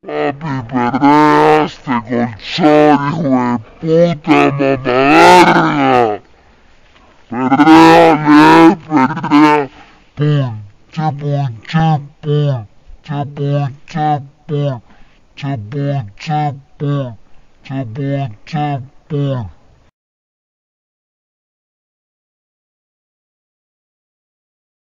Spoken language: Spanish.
Papi, perreaste, colchón, hijo de puta, mamaverga. Perréale, perrea. Pum, chipun, chipun, chipun, chipun, chipun, chipun, chipun, chipun.